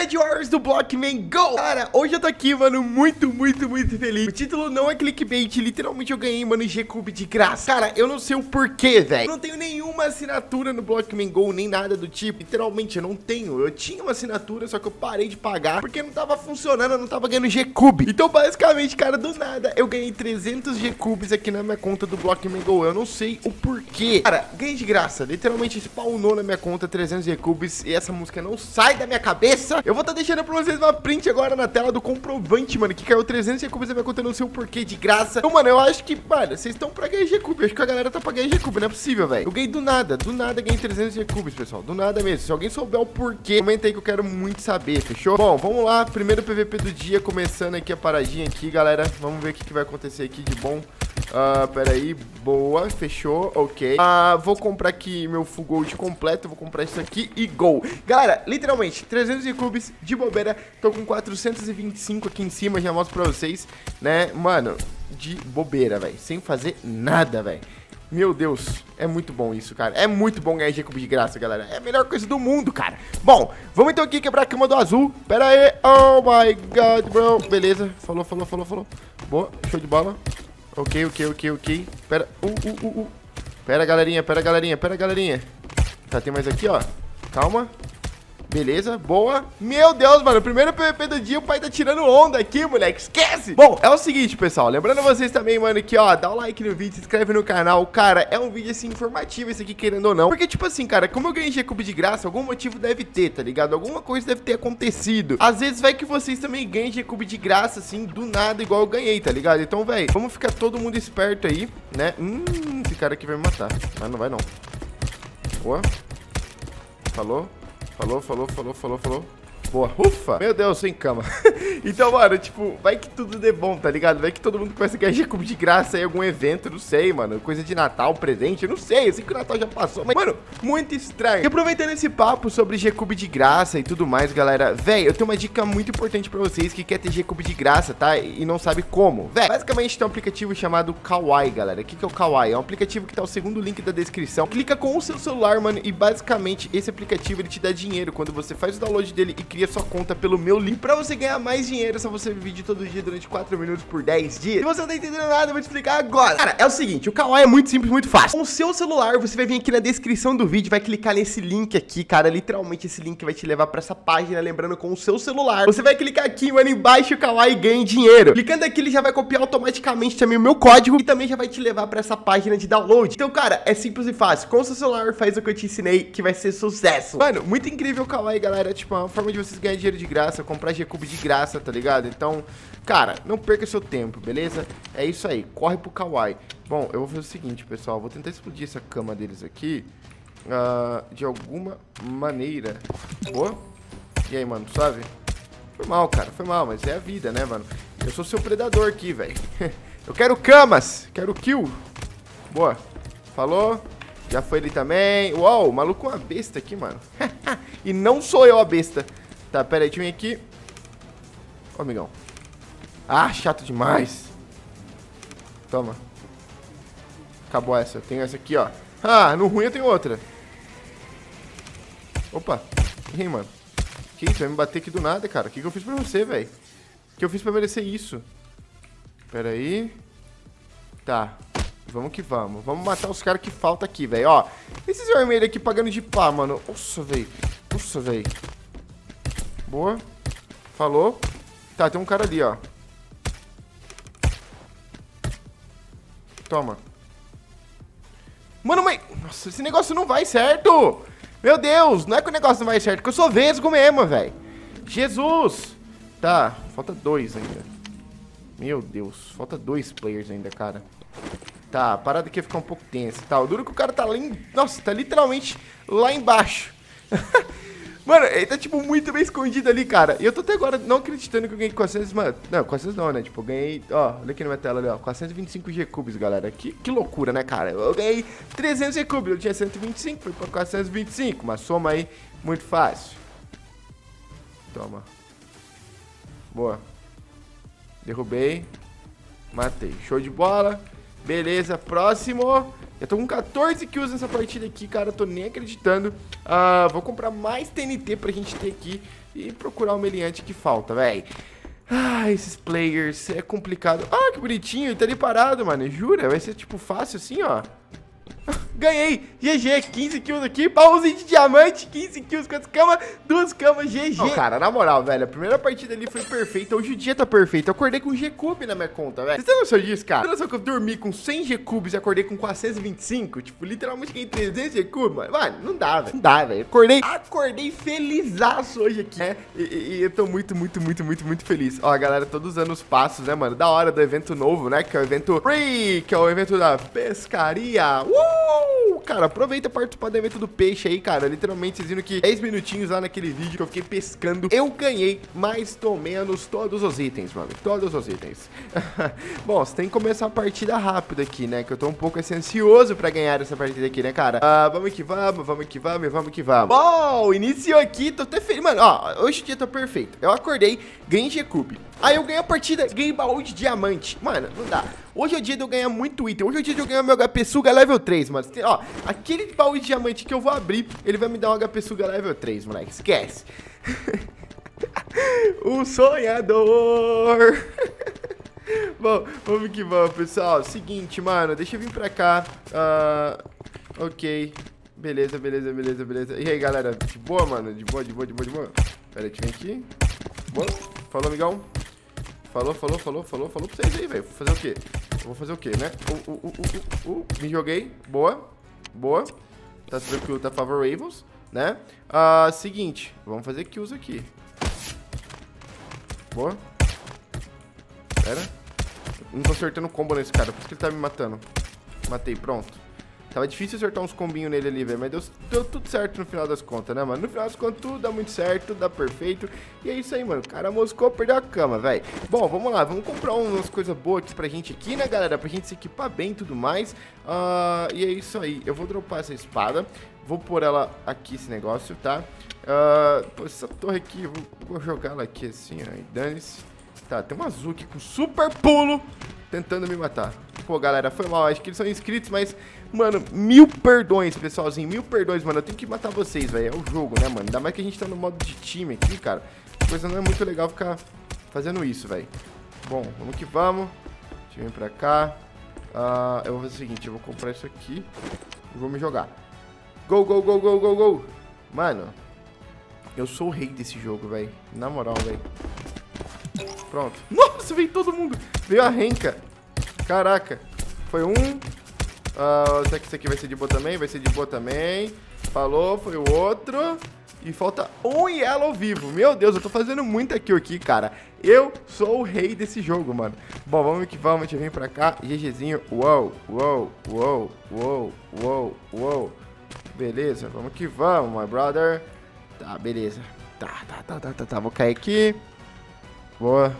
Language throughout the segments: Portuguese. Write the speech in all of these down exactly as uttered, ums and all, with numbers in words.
Bad Wars do Blockman Go. Cara, hoje eu tô aqui, mano, muito, muito, muito feliz. O título não é clickbait, literalmente eu ganhei, mano, G-Cube de graça. Cara, eu não sei o porquê, velho. Eu não tenho nenhuma assinatura no Blockman Go, nem nada do tipo. Literalmente, eu não tenho. Eu tinha uma assinatura, só que eu parei de pagar porque não tava funcionando, eu não tava ganhando G-Cube. Então, basicamente, cara, do nada, eu ganhei trezentos G-Cubes aqui na minha conta do Blockman Go. Eu não sei o porquê. Cara, ganhei de graça. Literalmente, spawnou na minha conta trezentos G-Cubes e essa música não sai da minha cabeça. Eu vou estar tá deixando pra vocês uma print agora na tela do comprovante, mano, que caiu trezentos G-Cubes na minha conta, eu não sei o porquê, de graça. Então, mano, eu acho que, mano, vocês estão pra ganhar G-Cube. Eu acho que a galera tá pra ganhar G-Cube, não é possível, velho. Eu ganhei do nada, do nada ganhei trezentos G-Cubes, pessoal. Do nada mesmo. Se alguém souber o porquê, comenta aí que eu quero muito saber, fechou? Bom, vamos lá. Primeiro P V P do dia, começando aqui a paradinha aqui, galera. Vamos ver o que, que vai acontecer aqui de bom. Uh, pera aí, boa, fechou, ok. uh, Vou comprar aqui meu full gold completo. Vou comprar isso aqui e go. Galera, literalmente, trezentos G-Cubes de bobeira. Tô com quatrocentos e vinte e cinco aqui em cima, já mostro pra vocês, né, mano, de bobeira, velho, sem fazer nada, velho. Meu Deus, é muito bom isso, cara. É muito bom ganhar G-Cube de graça, galera. É a melhor coisa do mundo, cara. Bom, vamos então aqui quebrar a cama do azul. Pera aí, oh my god, bro. Beleza, falou, falou, falou, falou. Boa, show de bola. Ok, ok, ok, ok. Pera, uh, uh, uh, uh. Pera, galerinha, pera, galerinha, pera, galerinha. Tá, tem mais aqui, ó. Calma. Beleza, boa. Meu Deus, mano, primeiro P V P do dia, o pai tá tirando onda aqui, moleque, esquece. Bom, é o seguinte, pessoal, lembrando vocês também, mano, que, ó, dá o like no vídeo, se inscreve no canal. Cara, é um vídeo, assim, informativo esse aqui, querendo ou não. Porque, tipo assim, cara, como eu ganhei G-Cube de graça, algum motivo deve ter, tá ligado? Alguma coisa deve ter acontecido. Às vezes vai que vocês também ganhem G-Cube de graça, assim, do nada, igual eu ganhei, tá ligado? Então, velho, vamos ficar todo mundo esperto aí, né? Hum, esse cara aqui vai me matar, mas não vai não. Boa. Falou. Falou, falou, falou, falou, falou. Boa, ufa, meu Deus, sem cama. Então, mano, tipo, vai que tudo dê bom, tá ligado? Vai que todo mundo começa a ganhar G-Cube de graça em algum evento, não sei, mano. Coisa de Natal, presente, eu não sei. Eu sei que o Natal já passou, mas, mano, muito estranho. E aproveitando esse papo sobre G-Cube de graça e tudo mais, galera, véi, eu tenho uma dica muito importante pra vocês que quer ter G-Cube de graça, tá? E não sabe como. Véi, basicamente tem um aplicativo chamado Kawaii, galera. O que que é o Kawaii? É um aplicativo que tá o segundo link da descrição. Clica com o seu celular, mano, e basicamente esse aplicativo, ele te dá dinheiro quando você faz o download dele e cria sua conta pelo meu link. Pra você ganhar mais dinheiro, é só você ver vídeo todo dia durante quatro minutos por dez dias. Se você não tá entendendo nada, eu vou te explicar agora. Cara, é o seguinte, o Kawaii é muito simples, muito fácil. Com o seu celular, você vai vir aqui na descrição do vídeo, vai clicar nesse link aqui, cara. Literalmente esse link vai te levar pra essa página, lembrando, com o seu celular. Você vai clicar aqui, mano, embaixo o Kawaii e ganha dinheiro. Clicando aqui, ele já vai copiar automaticamente também o meu código e também já vai te levar pra essa página de download. Então, cara, é simples e fácil. Com o seu celular, faz o que eu te ensinei, que vai ser sucesso. Mano, muito incrível o Kawaii, galera. Tipo, é uma forma de vocês ganharem dinheiro de graça, comprar G-Cube de graça, tá ligado? Então, cara, não perca seu tempo, beleza? É isso aí, corre pro Kawaii. Bom, eu vou fazer o seguinte, pessoal, vou tentar explodir essa cama deles aqui uh, de alguma maneira. Boa. E aí, mano, suave? Foi mal, cara, foi mal, mas é a vida, né, mano? Eu sou seu predador aqui, velho. Eu quero camas, quero kill. Boa. Falou. Já foi ele também. Uau, o maluco é uma besta aqui, mano. E não sou eu a besta. Tá, pera aí, deixa eu vir aqui. Ó, amigão. Ah, chato demais. Toma. Acabou essa. Eu tenho essa aqui, ó. Ah, no ruim eu tenho outra. Opa. E aí, mano? Que isso? Vai me bater aqui do nada, cara. O que, que eu fiz pra você, velho? O que eu fiz pra merecer isso? Pera aí. Tá. Vamos que vamos. Vamos matar os caras que faltam aqui, velho. Ó. Esses vermelhos aqui pagando de pá, mano. Nossa, velho. Nossa, velho. Boa. Falou. Tá, tem um cara ali, ó. Toma. Mano, mas... Nossa, esse negócio não vai certo. Meu Deus, não é que o negócio não vai certo, que eu sou vesgo mesmo, velho. Jesus. Tá, falta dois ainda. Meu Deus, falta dois players ainda, cara. Tá, a parada aqui vai ficar um pouco tensa. Tá, o duro que o cara tá lá em... Nossa, tá literalmente lá embaixo. Mano, ele tá, tipo, muito bem escondido ali, cara. E eu tô até agora não acreditando que eu ganhei quatrocentos, mano. Não, quatrocentos não, né? Tipo, eu ganhei... Ó, olha aqui na minha tela ali, ó. quatrocentos e vinte e cinco G-Cubes, galera. Que, que loucura, né, cara? Eu ganhei trezentos G-Cubes. Eu tinha cento e vinte e cinco, foi pra quatrocentos e vinte e cinco. Uma soma aí muito fácil. Toma. Boa. Derrubei. Matei. Show de bola. Beleza, próximo. Eu tô com quatorze kills nessa partida aqui, cara. Eu tô nem acreditando. uh, Vou comprar mais T N T pra gente ter aqui. e procurar o meliante que falta, velho. Ah, esses players, é complicado. Ah, que bonitinho, ele tá ali parado, mano. Jura? Vai ser, tipo, fácil assim, ó. Ganhei, G G, quinze kills aqui, baúzinho de diamante, quinze kills, quantas camas? Duas camas, G G. Oh, cara, na moral, velho, a primeira partida ali foi perfeita, hoje o dia tá perfeito. Eu acordei com G-Cube na minha conta, velho. Vocês têm noção disso, cara? Você tem noção que eu dormi com cem G-Cubes e acordei com quatrocentos e vinte e cinco? Tipo, literalmente ganhei trezentos G-Cubes, mano. Mano, não dá, velho, não dá, velho. Acordei, acordei felizaço hoje aqui, né? E, e, e eu tô muito, muito, muito, muito, muito feliz. Ó, a galera, todos usando os passos, né, mano? Da hora do evento novo, né? Que é o evento Free, que é o evento da pescaria. Uh! Cara, aproveita pra participar do evento do peixe aí, cara. Literalmente, vocês viram que dez minutinhos lá naquele vídeo que eu fiquei pescando, eu ganhei mais ou menos todos os itens, mano. Todos os itens. Bom, você tem que começar a partida rápido aqui, né? Que eu tô um pouco assim, ansioso pra ganhar essa partida aqui, né, cara? Ah, vamos que vamos, vamos que vamos, vamos que vamos. Bom, iniciou aqui, tô até feliz. Mano, ó, hoje o dia tá perfeito. Eu acordei, ganhei G-Cube. Aí eu ganhei a partida, ganhei baú de diamante. Mano, não dá. Hoje é o dia de eu ganhar muito item. Hoje é o dia de eu ganhar meu H P Suga level três, mano. Ó, aquele baú de diamante que eu vou abrir, ele vai me dar um H P Suga level três, moleque. Esquece. O sonhador. Bom, vamos que vamos, pessoal. Seguinte, mano, deixa eu vir pra cá. Uh, ok. Beleza, beleza, beleza, beleza. E aí, galera? De boa, mano? De boa, de boa, de boa, de boa. Pera aí, deixa eu vir aqui. Boa. Falou, amigão. Falou, falou, falou, falou, falou pra vocês aí, velho. Vou fazer o quê? Eu vou fazer o quê, né? Uh, uh, uh, uh, uh, uh. Me joguei. Boa. Boa. Tá tranquilo, tá favoráveis, né? Ah, seguinte. Vamos fazer kills aqui. Boa. Pera. Não tô acertando combo nesse cara, por isso que ele tá me matando. Matei, pronto. Tava difícil acertar uns combinhos nele ali, velho. Mas deu, deu tudo certo no final das contas, né, mano? No final das contas, tudo dá muito certo, tudo dá perfeito. E é isso aí, mano. O cara moscou, perdeu a cama, velho. Bom, vamos lá. Vamos comprar umas coisas boas aqui pra gente aqui, né, galera? Pra gente se equipar bem e tudo mais. Uh, e é isso aí. Eu vou dropar essa espada. Vou pôr ela aqui, esse negócio, tá? Uh, pô, essa torre aqui, eu vou, vou jogar ela aqui assim, ó. E dane-se. Tá, tem um azul aqui com super pulo tentando me matar. Pô, galera, foi mal. Acho que eles são inscritos, mas... Mano, mil perdões, pessoalzinho. Mil perdões, mano. Eu tenho que matar vocês, velho. É o jogo, né, mano? Ainda mais que a gente tá no modo de time aqui, cara. A coisa não é muito legal ficar fazendo isso, velho. Bom, vamos que vamos. Deixa eu vir pra cá. Uh, eu vou fazer o seguinte. Eu vou comprar isso aqui e vou me jogar. Go, go, go, go, go, go. Mano, eu sou o rei desse jogo, velho. Na moral, velho. Pronto. Nossa, veio todo mundo. Veio a renca. Caraca. Foi um... Uh, será que isso aqui vai ser de boa também? Vai ser de boa também. Falou, foi o outro. E falta um yellow vivo. Meu Deus, eu tô fazendo muita kill aqui, cara. Eu sou o rei desse jogo, mano. Bom, vamos que vamos. Deixa eu vir pra cá. GGzinho. Uou, uou, uou, uou, uou, uou. Beleza, vamos que vamos, my brother. Tá, beleza. Tá, tá, tá, tá, tá, tá. Vou cair aqui. Boa.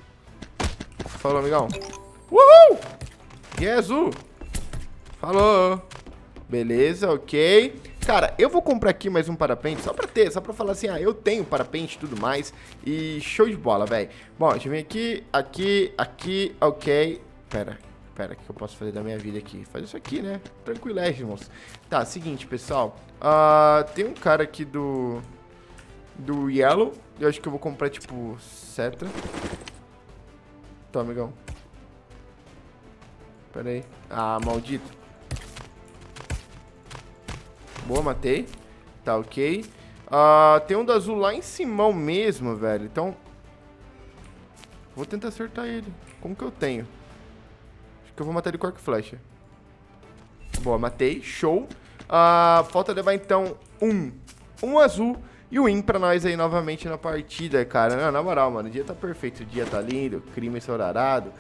Falou, amigão. Uhul! E é azul. Falou. Beleza, ok. Cara, eu vou comprar aqui mais um parapente só pra ter, só pra falar assim, ah, eu tenho parapente e tudo mais. E show de bola, velho. Bom, deixa eu vir aqui, aqui, aqui, ok. Pera, pera, o que eu posso fazer da minha vida aqui? Fazer isso aqui, né? Tranquilésimos. Tá, seguinte, pessoal. Uh, tem um cara aqui do... Do Yellow. Eu acho que eu vou comprar, tipo, seta. Tá, amigão. Pera aí. Ah, maldito. Boa, matei. Tá, ok. Uh, tem um do azul lá em cima mesmo, velho. Então... Vou tentar acertar ele. Como que eu tenho? Acho que eu vou matar ele com arco e flecha. Boa, matei. Show. Uh, falta levar, então, um. Um azul e o win pra nós aí novamente na partida, cara. Não, na moral, mano. O dia tá perfeito. O dia tá lindo. Crime ensolarado.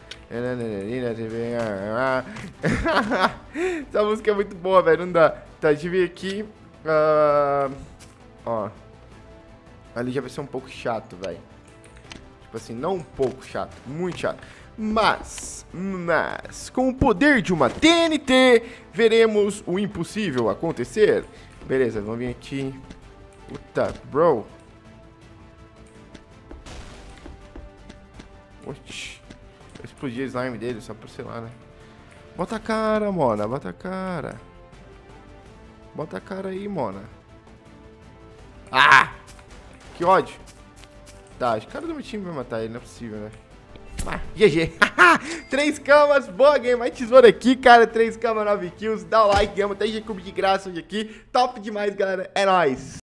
Essa música é muito boa, velho. Não dá. Tá, deixa eu vir aqui. Uh, ó. Ali já vai ser um pouco chato, velho. Tipo assim, não um pouco chato. Muito chato. Mas, mas, com o poder de uma T N T, veremos o impossível acontecer. Beleza, vamos vir aqui. Puta, bro. Oxi. Eu explodi a slime dele só por sei lá, né? Bota a cara, Mona. Bota a cara. Bota a cara aí, Mona. Ah! Que ódio. Tá, acho que o cara do meu time vai matar ele, não é possível, né? Ah, G G. Três camas, boa game. Mais tesoura aqui, cara. Três camas, nove kills. Dá o like, ganhamos até G-Cube de graça hoje aqui. Top demais, galera. É nóis.